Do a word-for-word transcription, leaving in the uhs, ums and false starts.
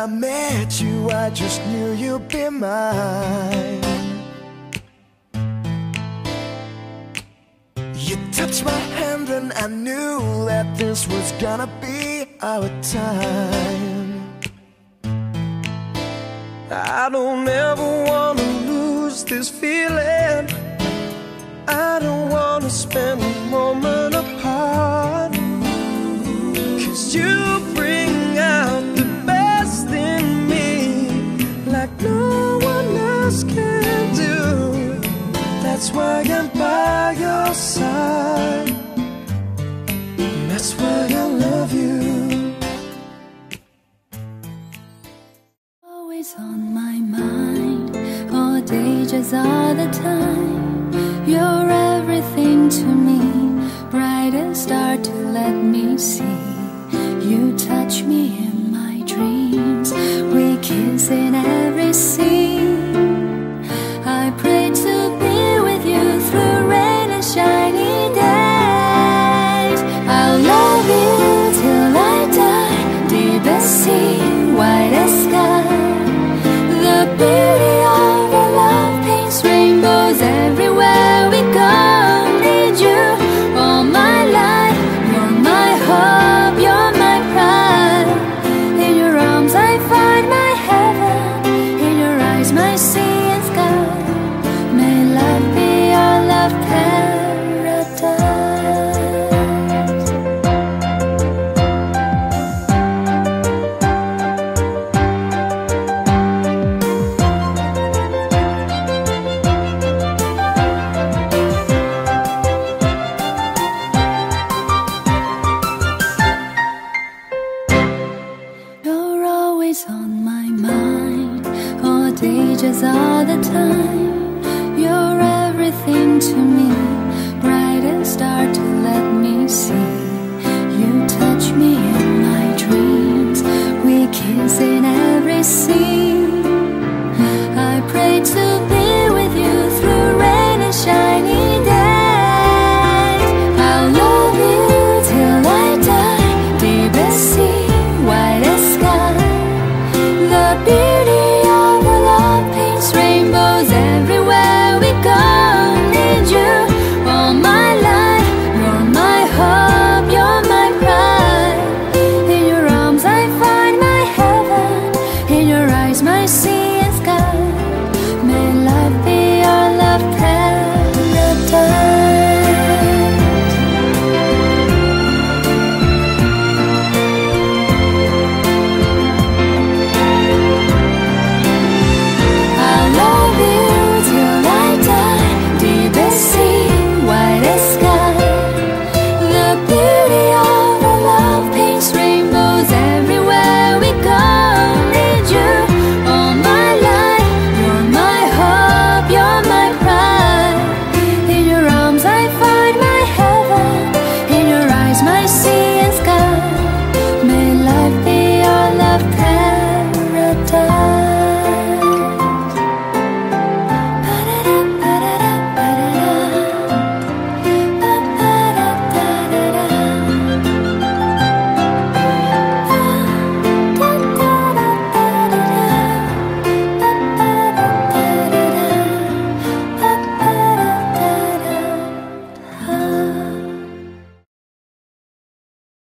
I met you, I just knew you'd be mine. You touched my hand and I knew that this was gonna be our time. I don't ever wanna lose this feeling. I don't wanna spend a moment apart, 'cause you bring out the best in me like no one else can do. That's why I'm by your side, and that's why I love you. Always on my mind, all day, just all the time. You're everything to me, brightest star to let me see. You touch me in my dreams, we kiss in every scene. I pray to be with you through rain and shiny days. I'll love you till I die, deepest sea, widest sky. The beauty of our love paints rainbows everywhere we go. Need you all my life, you're my hope, you're my pride. In your arms I find my heaven, in your eyes my sea and sky. May love be our love paradise. You're always on my mind, all day, just all the time. You're everything to me, brightest star to let me see. You touch me in my dreams, we kiss in every scene.